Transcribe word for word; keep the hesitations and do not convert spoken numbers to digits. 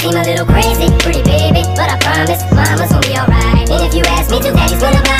seem a little crazy, pretty baby, but I promise mama's gonna be alright. And if you ask me to, daddy's gonna buy